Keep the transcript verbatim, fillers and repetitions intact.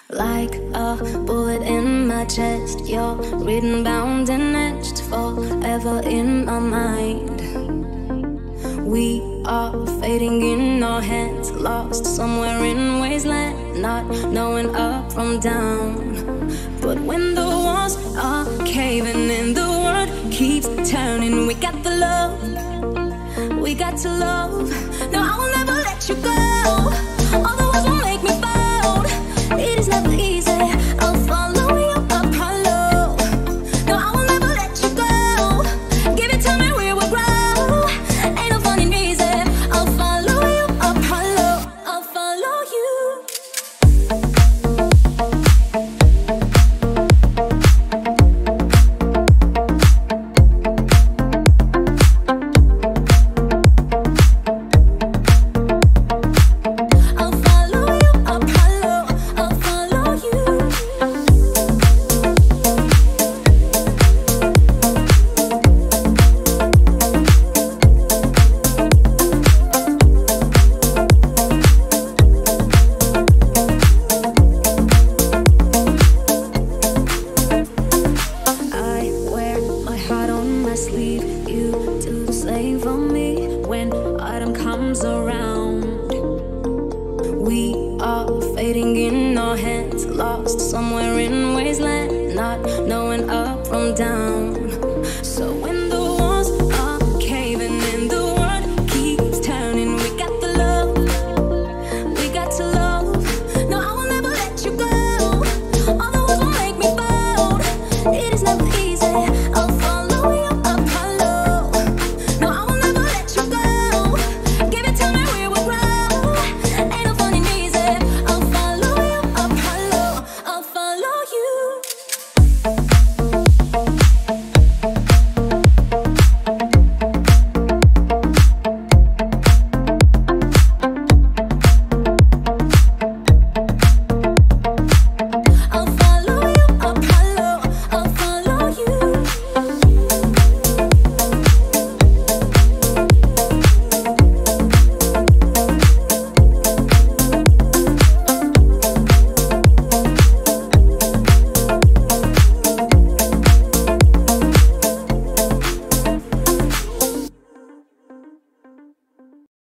Like a bullet in my chest, you're written, bound and etched forever in my mind. We are fading in our hands, lost somewhere in wasteland, not knowing up from down. But when the walls are caving in, the world keeps turning. We got the love, we got to love. No, I will never let you go. All the walls will make me bold. It is never easy. I'll follow you up hollow. No, I will never let you go. Give it to me, we will grow. Ain't no funny reason. I'll follow you up hollow. I'll follow you. Fading in our hands, lost somewhere in wasteland, not knowing up from down.